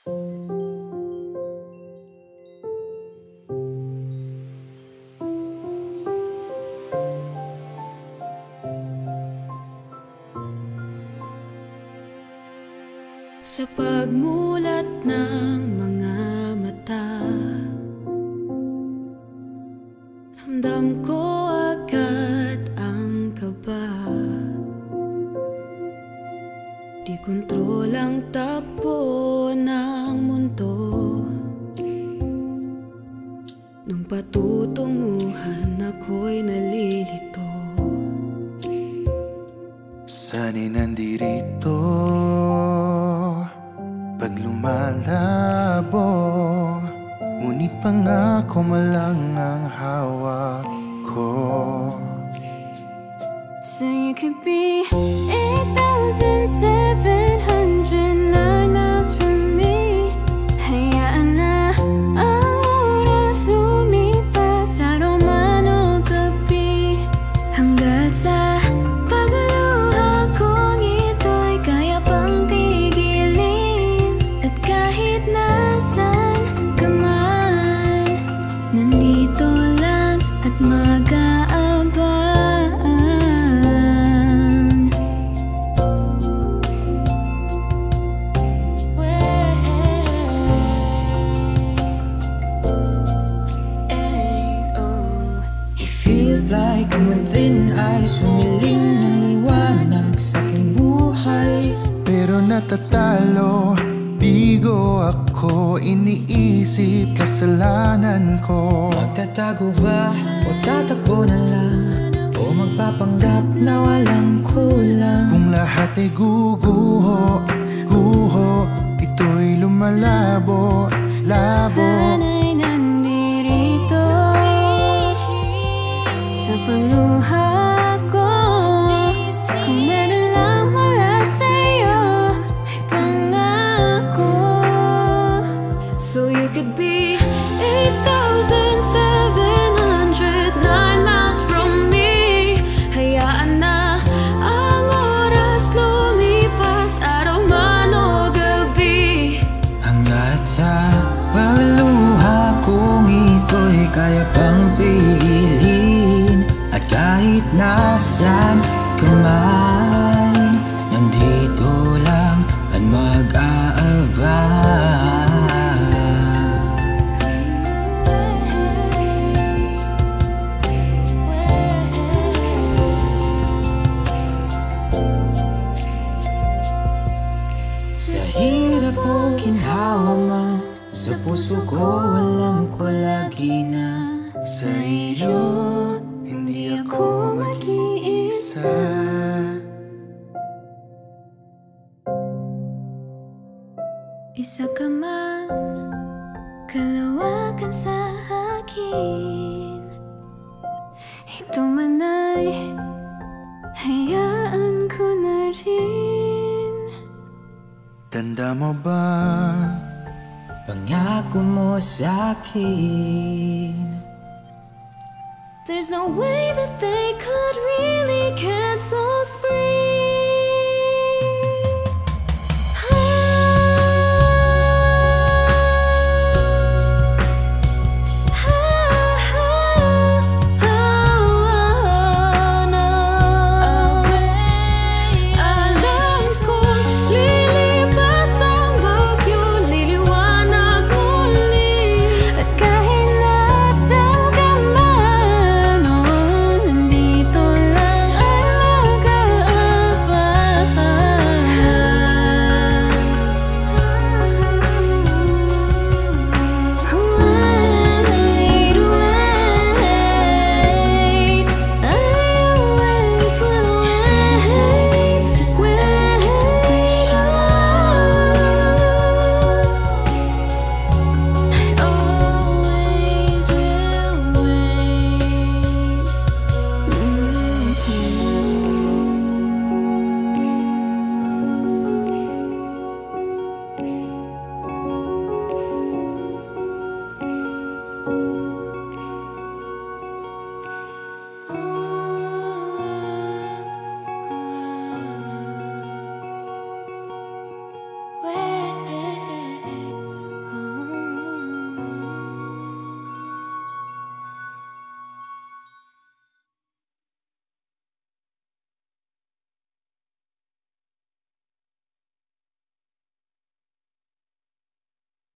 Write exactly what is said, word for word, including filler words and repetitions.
Sa pagmulat ng mga mata, ramdam ko agad ang kaba. Di kontrol ang takbo ng mundo nung patutunguhan ako'y nalilito. Sana'y nandirito pag lumalabo, ngunit pangako mo lang ang hawak ko. So you could be eight thousand seven hundred nine miles from me. Hayaan na ang oras lumipas, araw man o gabi, hanggat sa pagluha kong ito'y kaya pang pigilin. At kahit nasan ka man, nandito lang at mag-aabang. Like within eyes, humiling ng liwanag sa aking buhay. Pero natatalo, bigo ako, iniisip kasalanan ko. Magtatago ba o tatakbo na lang, o magpapanggap na walang kulang? Kung lahat ay guguho, guho, ito'y lumalabo, labo. Sana'y nandirito sa pagluha ko. Kung meron lang mula sa'yo ay pangako. So you could be eight thousand seven hundred nine miles from me. Hayaan na ang oras lumipas, araw man o gabi, hanggat sa pagluha kong ito'y kaya pang pigilin. At kahit nasan ka man, nandito lang at mag-aabang. Sa hirap o ginhawa man, sa puso ko alam ko lagi na Sa iyo, hindi ako mag-iisa. Isa ka man, kalawakan sa akin. Ito man ay hayaan ko na rin. Tanda mo ba? pangako mo sa akin. There's no way that they could reach